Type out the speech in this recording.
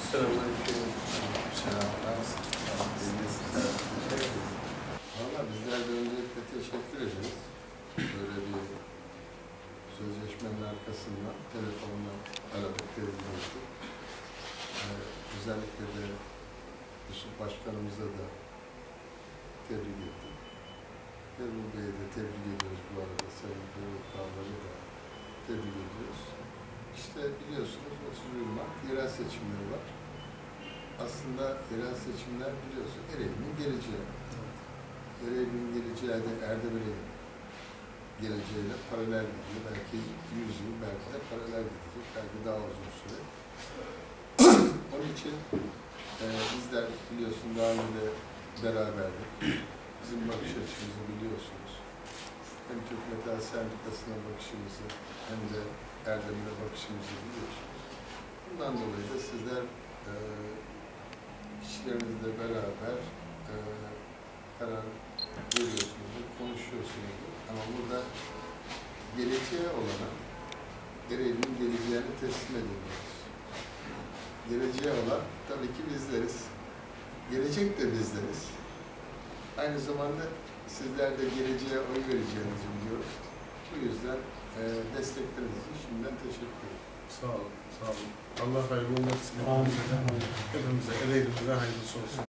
Selamünaleyküm. Valla bizler de öncelikle teşekkür ederiz. Böyle bir sözleşmenin arkasından telefonla aradık, telefon ettik. Özellikle de Yusuf Başkanımıza da tebrik ettik. Erbil Bey'i de tebrik ediyoruz bu arada. Sayın Kavları da tebrik ediyoruz. İşte biliyorsunuz 31 Mart yerel seçimleri var. Aslında yerel seçimler biliyorsun Ereğli'nin geleceği. Ereğli'nin geleceği de Erdebel'in geleceğiyle paralel gidiyor. Belki 100 yıl, belki de paralel gidecek. Belki daha uzun süre. Onun için bizler biliyorsun daha önce beraberdik. Bizim bakış açımızı biliyorsunuz. Hem Türk Metal Sendikası'na bakışımızı hem de Erdem'e bakışımızı biliyorsunuz. Bundan dolayı da sizler kişilerinizle beraber karar veriyorsunuz, konuşuyorsunuz. Ama burada geleceğe olana Ereğli'nin geleceğini teslim ediyoruz. Geleceğe olan tabii ki bizleriz. Gelecek de bizleriz. Aynı zamanda sizler de geleceğe oy vereceğinizi biliyoruz. Bu yüzden destekleriniz için şimdiden teşekkür ederim. Sağ olun, sağ olun. Allah hayırlı olsun. Hepimize, Ereğli'mize hayırlısı olsun.